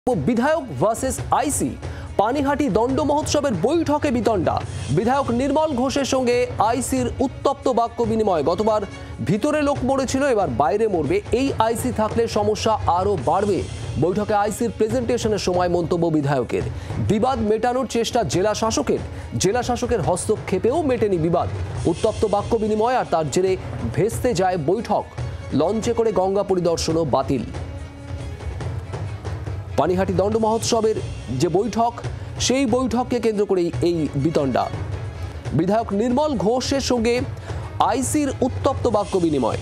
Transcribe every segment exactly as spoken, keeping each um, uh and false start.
বিধায়ক ভার্সেস আইসি পানিহাটি দণ্ড মহোৎসবের বৈঠকে বিতণ্ডা। বিধায়ক নির্মল ঘোষের সঙ্গে আইসির উত্তপ্ত বাক্য বিনিময়। গতবার ভিতরে লোক মরেছিল, এবার বাইরে মরবে। এই আইসি থাকলে সমস্যা আরও বাড়বে। বৈঠকে আইসির প্রেজেন্টেশনের সময় মন্তব্য বিধায়কের। বিবাদ মেটানোর চেষ্টা জেলা শাসকের জেলা শাসকের হস্তক্ষেপেও মেটেনি বিবাদ। উত্তপ্ত বাক্য বিনিময় আর তার জেরে ভেস্তে যায় বৈঠক। লঞ্চে করে গঙ্গা পরিদর্শনও বাতিল। পানিহাটি দণ্ড মহোৎসবের যে বৈঠক, সেই বৈঠককে কেন্দ্র করেই এই বিতণ্ডা। বিধায়ক নির্মল ঘোষের সঙ্গে আইসির উত্তপ্ত বাক্য বিনিময়।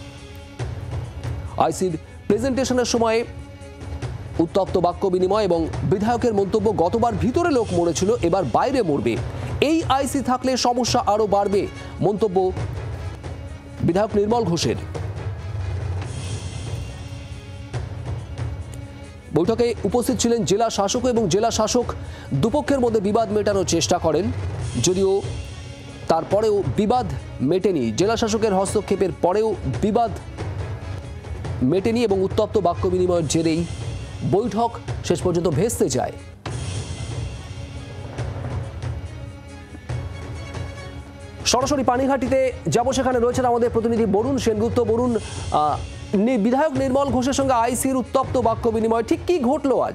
আইসির প্রেজেন্টেশনের সময় উত্তপ্ত বাক্য বিনিময় এবং বিধায়কের মন্তব্য, গতবার ভিতরে লোক মরেছিল, এবার বাইরে মরবে। এই আইসি থাকলে সমস্যা আরও বাড়বে, মন্তব্য বিধায়ক নির্মল ঘোষের। বৈঠকে উপস্থিত ছিলেন জেলা শাসক এবং জেলা শাসক দুপক্ষের মধ্যে বিবাদ মেটানোর চেষ্টা করেন, যদিও তারপরেও বিবাদ মেটেনি। জেলা শাসকের হস্তক্ষেপের পরেও বিবাদ মেটেনি এবং উত্তপ্ত বাক্য বিনিময়ের জেরেই বৈঠক শেষ পর্যন্ত ভেস্তে যায়। সরাসরি পানিঘাটিতে যাব, সেখানে রয়েছেন আমাদের প্রতিনিধি বরুণ সেনগুপ্ত। বরুণ, বিধায়ক নির্মল ঘোষের সঙ্গে আইসির উত্তপ্ত বাক্য বিনিময়, ঠিক কি ঘটলো আজ?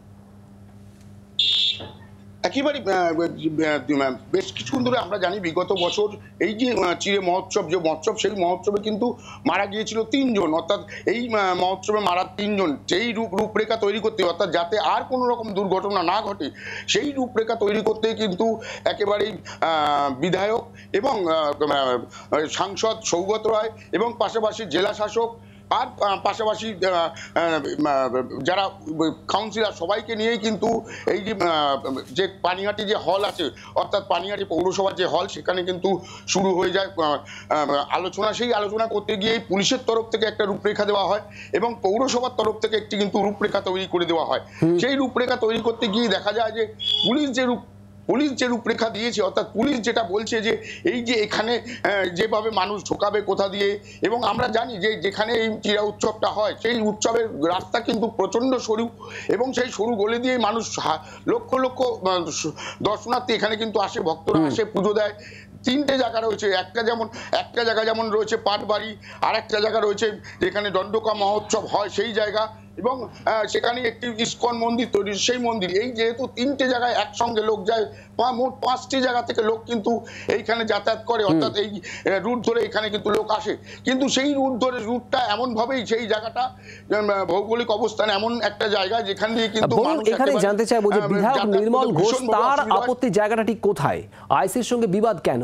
একেবারে বেশ কিছুক্ষণ ধরে আমরা জানি বিগত বছর এই যে চিরে মহোৎসব, যে মহোৎসব, সেই মহোৎসবে কিন্তু মারা গিয়েছিল তিনজন। অর্থাৎ এই মহোৎসবে মারা তিনজন যেই রূপ রূপরেখা তৈরি করতে, অর্থাৎ যাতে আর কোনো রকম দুর্ঘটনা না ঘটে, সেই রূপরেখা তৈরি করতে কিন্তু একেবারেই বিধায়ক এবং সাংসদ সৌগত রায় এবং পাশাপাশি জেলা শাসক আর পাশাপাশি যারা কাউন্সিলর, সবাইকে নিয়েই কিন্তু এই যে পানিহাটি যে হল আছে, অর্থাৎ পানিহাটি পৌরসভার যে হল, সেখানে কিন্তু শুরু হয়ে যায় আলোচনা। সেই আলোচনা করতে গিয়ে পুলিশের তরফ থেকে একটা রূপরেখা দেওয়া হয় এবং পৌরসভার তরফ থেকে একটি কিন্তু রূপরেখা তৈরি করে দেওয়া হয়। সেই রূপরেখা তৈরি করতে গিয়ে দেখা যায় যে পুলিশ যে রূপ পুলিশ যে রূপরেখা দিয়েছে, অর্থাৎ পুলিশ যেটা বলছে যে এই যে এখানে যেভাবে মানুষ ঢোকাবে কোথা দিয়ে, এবং আমরা জানি যে যেখানে এই চিরা উৎসবটা হয়, সেই উৎসবের রাস্তা কিন্তু প্রচণ্ড সরু এবং সেই সরু গলি দিয়ে মানুষ লক্ষ লক্ষ দর্শনার্থী এখানে কিন্তু আসে, ভক্তরা আসে, পুজো দেয়। তিনটে জায়গা রয়েছে, একটা যেমন একটা জায়গা যেমন রয়েছে পাটবাড়ি, আর একটা জায়গা রয়েছে যেখানে দণ্ডকা মহোৎসব হয় সেই জায়গা, এবং সেখানে একটি ইস্কন মন্দির তৈরি, সেই মন্দির। এই যেহেতু তিনটে জায়গায় একসঙ্গে লোক যায়, মোট পাঁচটি জায়গা থেকে লোক কিন্তু এইখানে যাতায়াত করে, অর্থাৎ এই রুট ধরে এখানে কিন্তু লোক আসে। কিন্তু সেই রুট ধরে রুটটা এমন ভাবেই, সেই জায়গাটা ভৌগোলিক অবস্থান এমন একটা জায়গা যেখান দিয়ে কিন্তু মানুষ এখানে জানতে চাইবো যে বিধায়ক নির্মল ঘোষ, তার আপত্তির জায়গাটা ঠিক কোথায়? আইসির সঙ্গে বিবাদ কেন?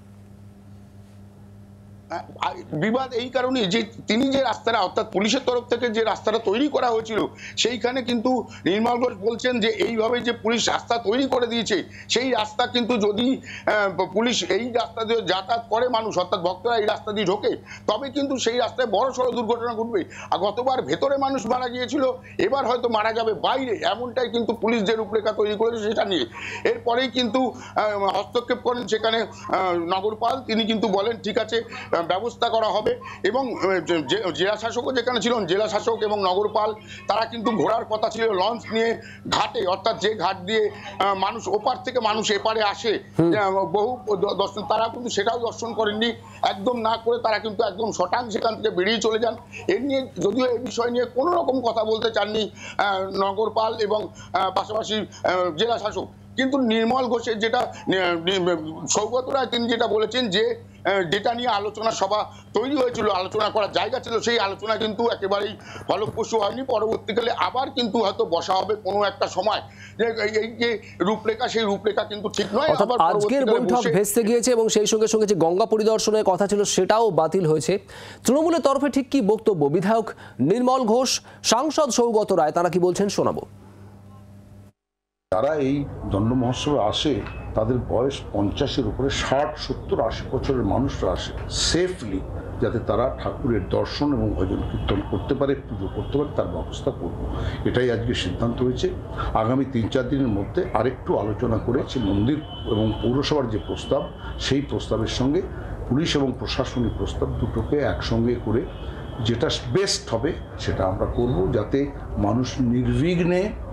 বিবাদ এই কারণে যে তিনি যে রাস্তাটা, অর্থাৎ পুলিশের তরফ থেকে যে রাস্তাটা তৈরি করা হয়েছিল, সেইখানে কিন্তু নির্মল ঘোষ বলছেন যে এইভাবে যে পুলিশ রাস্তা তৈরি করে দিয়েছে, সেই রাস্তা কিন্তু যদি পুলিশ এই রাস্তা দিয়ে যাতায়াত করে মানুষ, অর্থাৎ ভক্তরা এই রাস্তা দিয়ে ঢোকে, তবে কিন্তু সেই রাস্তায় বড় সড়ো দুর্ঘটনা ঘটবে। আর গতবার ভেতরে মানুষ মারা গিয়েছিল, এবার হয়তো মারা যাবে বাইরে, এমনটাই কিন্তু পুলিশ যে রূপরেখা তৈরি করেছে সেটা নিয়ে। এরপরেই কিন্তু হস্তক্ষেপ করেন সেখানে নগরপাল, তিনি কিন্তু বলেন ঠিক আছে, ব্যবস্থা করা হবে। এবং জেলা শাসকও যেখানে ছিলেন, জেলা শাসক এবং নগরপাল, তারা কিন্তু ঘোরার কথা ছিল লঞ্চ নিয়ে ঘাটে, অর্থাৎ যে ঘাট দিয়ে মানুষ ওপার থেকে মানুষ এপারে আসে বহু দর্শন, তারা কিন্তু সেটাও দর্শন করেননি। একদম না করে তারা কিন্তু একদম শটাং সেখান থেকে বেরিয়ে চলে যান। এর নিয়ে যদিও এই বিষয় নিয়ে কোনো রকম কথা বলতে চাননি নগরপাল এবং পাশাপাশি জেলা শাসক, কিন্তু নির্মল ঘোষের যেটা সৌগত রায়, তিনি যেটা বলেছেন যে যেটা নিয়ে আলোচনা সভা তৈরি হয়েছিল, আলোচনা করার জায়গা ছিল, সেই আলোচনা কিন্তু একেবারেই ফলপ্রসূ হয়নি। পরবর্তীকালে আবার কিন্তু হয়তো বসা হবে কোনো একটা সময়, যে এই যে রূপরেখা, সেই রূপরেখা কিন্তু ঠিক নয়। আজকের বৈঠক ভেস্তে গিয়েছে এবং সেই সঙ্গে সঙ্গে যে গঙ্গা পরিদর্শনের কথা ছিল সেটাও বাতিল হয়েছে। তৃণমূলের তরফে ঠিক কি বক্তব্য? বিধায়ক নির্মল ঘোষ, সাংসদ সৌগত রায়, তারা কি বলছেন শোনাবো। যারা এই দণ্ড মহোৎসবে আসে, তাদের বয়স পঞ্চাশের উপরে, ষাট সত্তর আশি বছরের মানুষরা আসে সেফলি, যাতে তারা ঠাকুরের দর্শন এবং ভজন কীর্তন করতে পারে, পুজো করতে পারে, তার ব্যবস্থা করব। এটাই আজকে সিদ্ধান্ত হয়েছে। আগামী তিন চার দিনের মধ্যে আরেকটু আলোচনা করেছে মন্দির এবং পৌরসভার যে প্রস্তাব, সেই প্রস্তাবের সঙ্গে পুলিশ এবং প্রশাসনিক প্রস্তাব দুটোকে একসঙ্গে করে যেটা বেস্ট হবে সেটা আমরা করব, যাতে মানুষ নির্বিঘ্নে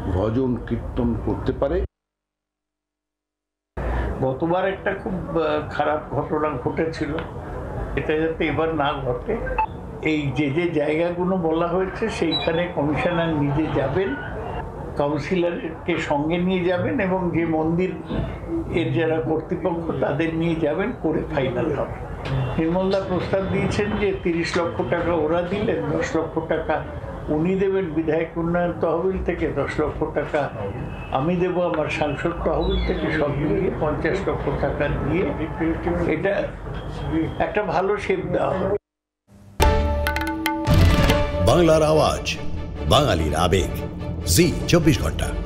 ভজন কীর্তন করতে পারে। গতবার একটা খুব খারাপ ঘটনা ঘটেছিল, এটা যাতে এবার না ঘটে, এই যে যে জায়গাগুলো বলা হয়েছে সেইখানে কমিশনার নিজে যাবেন, কাউন্সিলরকে সঙ্গে নিয়ে যাবেন এবং যে মন্দির এর যারা কর্তৃপক্ষ তাদের নিয়ে যাবেন, করে ফাইনাল হবে। নির্মলদা প্রস্তাব দিয়েছেন যে তিরিশ লক্ষ টাকা ওরা দিলেন, দশ লক্ষ টাকা উনি দেবেন বিধায়ক উন্নয়ন তহবিল থেকে, দশ লক্ষ টাকা আমি দেব আমার সাংসদ তহবিল থেকে, সব মিলিয়ে পঞ্চাশ লক্ষ টাকা দিয়ে এটা একটা ভালো শেপ দেওয়া হবে। বাংলার আওয়াজ, বাঙালির আবেগ, জি চব্বিশ ঘন্টা।